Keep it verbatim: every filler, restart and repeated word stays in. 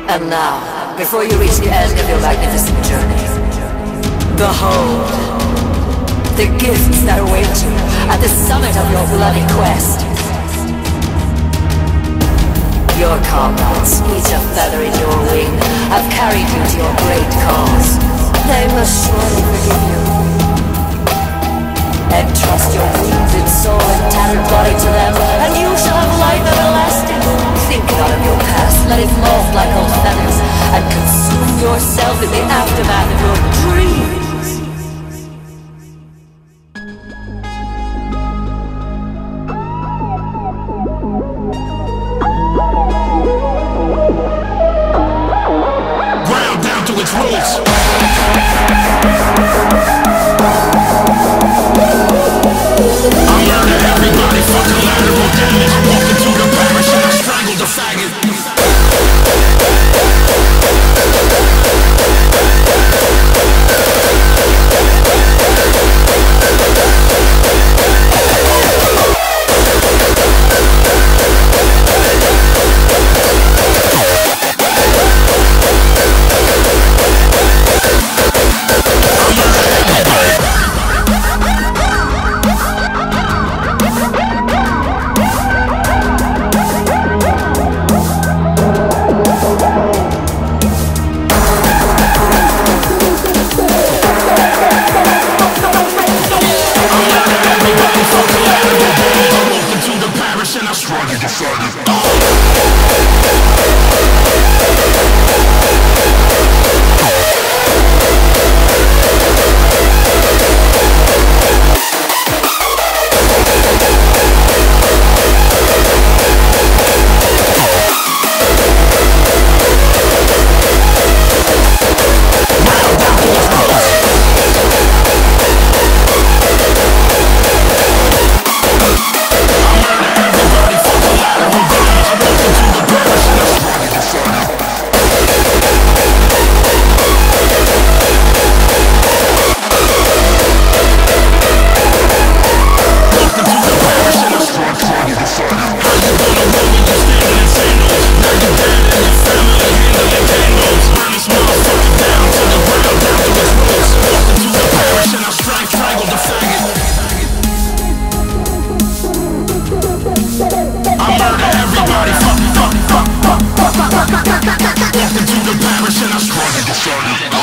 And now, before you reach the end of your magnificent journey, behold the gifts that await you at the summit of your bloody quest. Your comrades, each a feather in your wing, have carried you to your great cause. They must surely forgive you. Entrust your wounded soul and tattered body to them, and you shall have life everlasting. Think not of your past, let it mold like old feathers, and consume yourself in the aftermath of your dreams. Ground down to its roots. I murder everybody, fuck collateral damage. I walk into the parish and I strangle the faggot. Welcome to the parish and I struggle to start it.